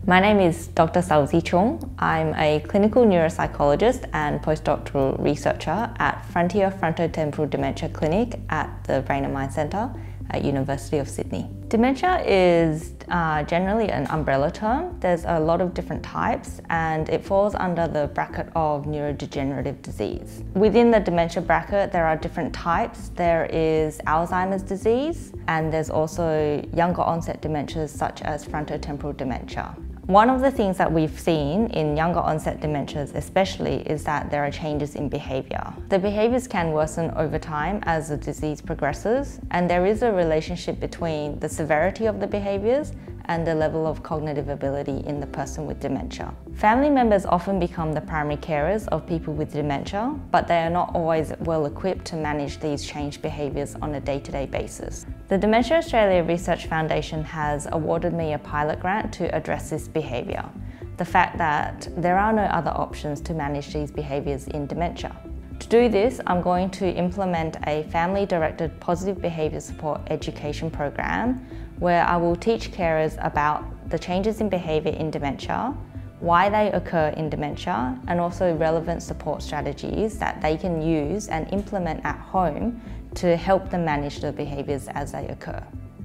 My name is Dr. Sau Chi Cheung. I'm a clinical neuropsychologist and postdoctoral researcher at Frontier Frontotemporal Dementia Clinic at the Brain and Mind Centre at University of Sydney. Dementia is generally an umbrella term. There's a lot of different types and it falls under the bracket of neurodegenerative disease. Within the dementia bracket, there are different types. There is Alzheimer's disease and there's also younger onset dementias such as frontotemporal dementia. One of the things that we've seen in younger onset dementias especially is that there are changes in behaviour. The behaviours can worsen over time as the disease progresses, and there is a relationship between the severity of the behaviours and the level of cognitive ability in the person with dementia. Family members often become the primary carers of people with dementia, but they are not always well equipped to manage these changed behaviours on a day-to-day basis. The Dementia Australia Research Foundation has awarded me a pilot grant to address this behaviour, the fact that there are no other options to manage these behaviours in dementia. To do this, I'm going to implement a family-directed positive behaviour support education program where I will teach carers about the changes in behaviour in dementia, why they occur in dementia, and also relevant support strategies that they can use and implement at home to help them manage the behaviours as they occur.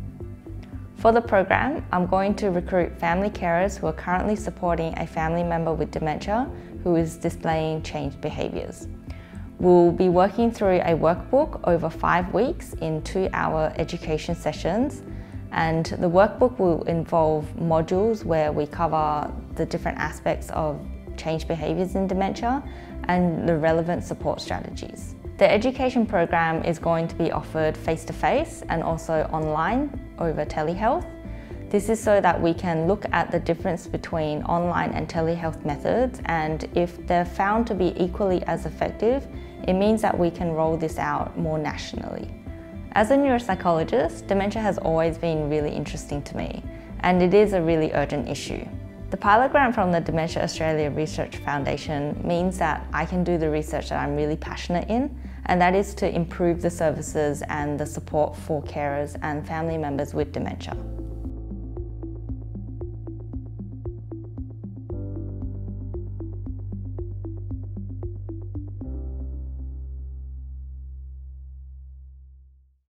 For the program, I'm going to recruit family carers who are currently supporting a family member with dementia who is displaying changed behaviours. We'll be working through a workbook over 5 weeks in 2-hour education sessions, and the workbook will involve modules where we cover the different aspects of changed behaviours in dementia and the relevant support strategies. The education program is going to be offered face-to-face and also online over telehealth. This is so that we can look at the difference between online and telehealth methods, and if they're found to be equally as effective, it means that we can roll this out more nationally. As a neuropsychologist, dementia has always been really interesting to me, and it is a really urgent issue. The pilot grant from the Dementia Australia Research Foundation means that I can do the research that I'm really passionate in, and that is to improve the services and the support for carers and family members with dementia.